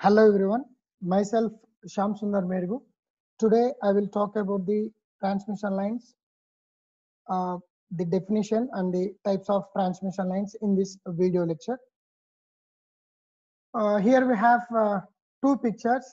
Hello everyone, myself Shyamsunder Merugu. Today I will talk about the transmission lines, uh, the definition and the types of transmission lines in this video lecture. Here we have two pictures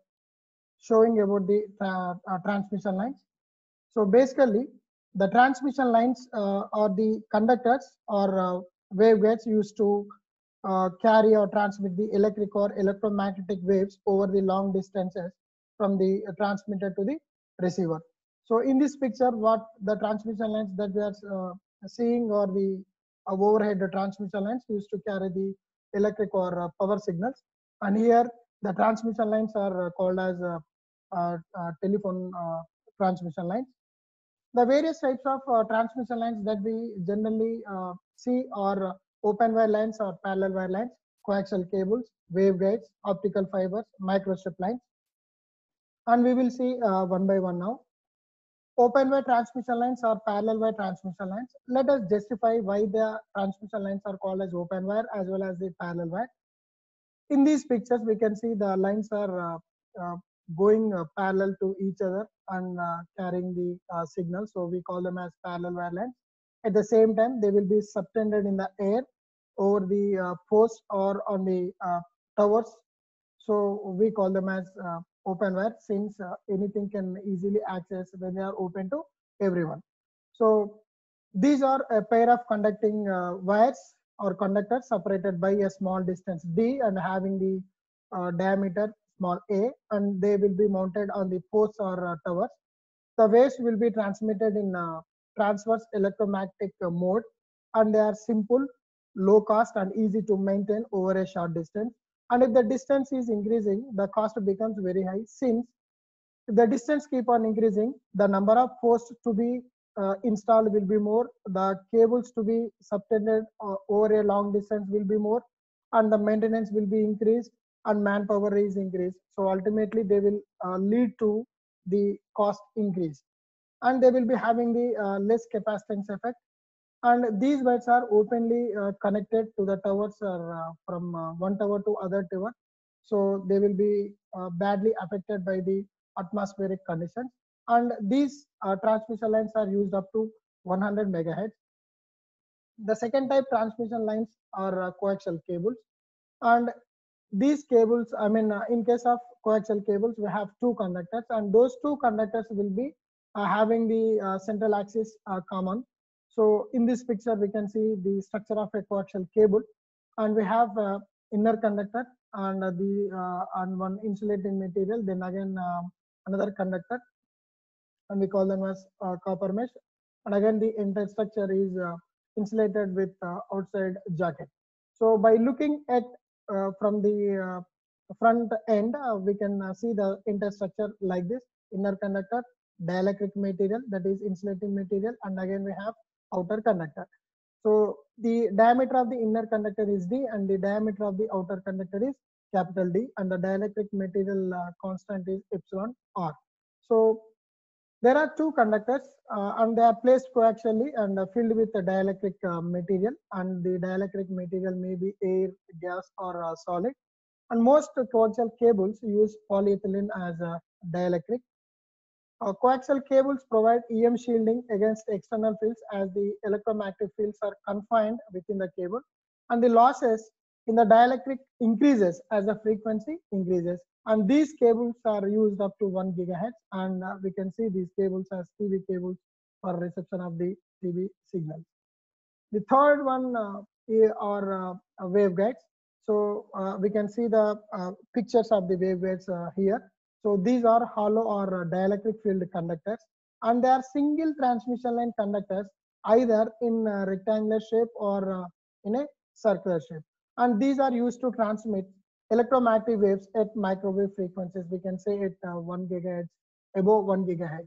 showing about the transmission lines. So basically, the transmission lines are the conductors or waveguides used to carry or transmit the electric or electromagnetic waves over the long distances from the transmitter to the receiver. So in this picture, what the transmission lines that we are seeing are the overhead transmission lines used to carry the electric or power signals. And here the transmission lines are called as telephone transmission lines. The various types of transmission lines that we generally see are open wire lines or parallel wire lines, coaxial cables, waveguides, optical fibers, microstrip lines, and we will see one by one now. Open wire transmission lines or parallel wire transmission lines. Let us justify why the transmission lines are called as open wire as well as the parallel wire. In these pictures, we can see the lines are going parallel to each other and carrying the signal. So we call them as parallel wire lines. At the same time, they will be subtended in the air over the posts or on the towers. So we call them as open wire, since anything can easily access when they are open to everyone. So these are a pair of conducting wires or conductors separated by a small distance d and having the diameter small a, and they will be mounted on the posts or towers. The waves will be transmitted in transverse electromagnetic mode, and they are simple, low cost, and easy to maintain over a short distance. And if the distance is increasing, the cost becomes very high, since if the distance keep on increasing, the number of posts to be installed will be more, the cables to be subtended over a long distance will be more, and the maintenance will be increased and manpower is increased. So ultimately they will lead to the cost increase, and they will be having the less capacitance effect. And these wires are openly connected to the towers or from one tower to other tower, so they will be badly affected by the atmospheric conditions. And these transmission lines are used up to 100 megahertz. The second type transmission lines are coaxial cables, and these cables, I mean, in case of coaxial cables, we have two conductors, and those two conductors will be having the central axis common. So in this picture, we can see the structure of a coaxial cable, and we have inner conductor and and one insulating material, then again another conductor, and we call them as copper mesh. And again, the entire structure is insulated with outside jacket. So by looking at from the front end, we can see the entire structure like this: inner conductor, dielectric material, that is insulating material, and again we have outer conductor. So the diameter of the inner conductor is d, and the diameter of the outer conductor is capital D, and the dielectric material constant is epsilon r. So there are two conductors, and they are placed coaxially and filled with a dielectric material, and the dielectric material may be air, gas, or solid. And most coaxial cables use polyethylene as a dielectric. Coaxial cables provide EM shielding against external fields, as the electromagnetic fields are confined within the cable, and the losses in the dielectric increases as the frequency increases. And these cables are used up to 1 gigahertz, and we can see these cables as TV cables for reception of the TV signals. The third one are waveguides. So we can see the pictures of the waveguides here. So these are hollow or dielectric field conductors, and they are single transmission line conductors, either in rectangular shape or in a circular shape. And these are used to transmit electromagnetic waves at microwave frequencies. We can say at 1 gigahertz, above 1 gigahertz,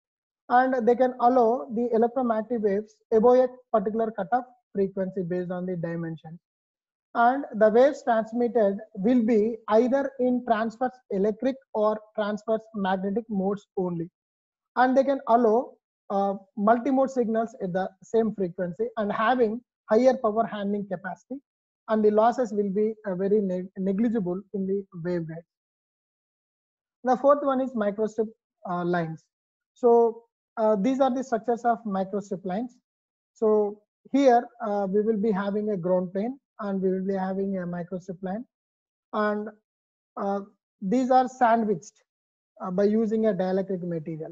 and they can allow the electromagnetic waves above a particular cutoff frequency based on the dimensions. And the waves transmitted will be either in transverse electric or transverse magnetic modes only, and they can allow multimode signals at the same frequency and having higher power handling capacity. and the losses will be very negligible in the waveguide. The fourth one is microstrip lines. So these are the structures of microstrip lines. So here we will be having a ground plane and we will be having a microstrip line, and these are sandwiched by using a dielectric material.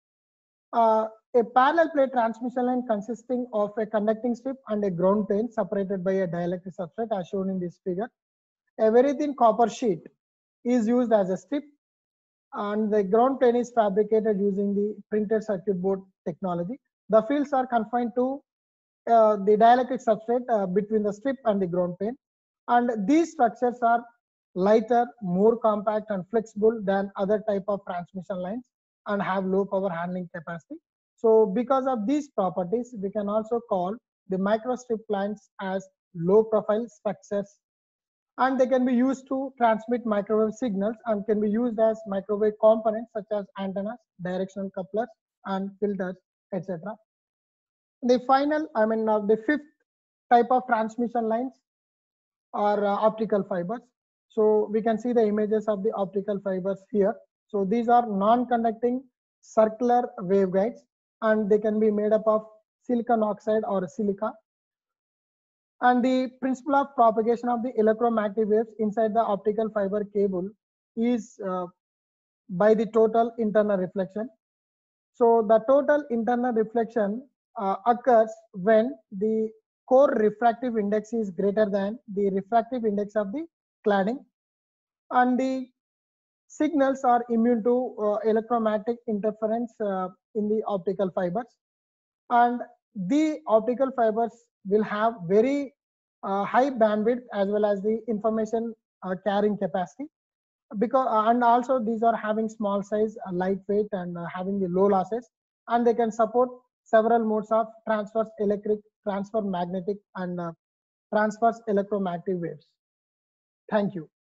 A parallel plate transmission line consisting of a conducting strip and a ground plane separated by a dielectric substrate as shown in this figure. A very thin copper sheet is used as a strip, and the ground plane is fabricated using the printed circuit board technology. The fields are confined to the dielectric substrate between the strip and the ground plane, and these structures are lighter, more compact and flexible than other type of transmission lines and have low power handling capacity. So because of these properties, we can also call the microstrip lines as low profile structures, and they can be used to transmit microwave signals and can be used as microwave components such as antennas, directional couplers and filters, etc. The final, the fifth type of transmission lines are optical fibers. So we can see the images of the optical fibers here. So these are non-conducting circular waveguides, and they can be made up of silicon oxide or silica. And the principle of propagation of the electromagnetic waves inside the optical fiber cable is by the total internal reflection. So the total internal reflection occurs when the core refractive index is greater than the refractive index of the cladding, and the signals are immune to electromagnetic interference in the optical fibers, and the optical fibers will have very high bandwidth as well as the information carrying capacity, because and also these are having small size, lightweight and having the low losses, and they can support several modes of transverse electric, transfer magnetic and transverse electromagnetic waves. Thank you.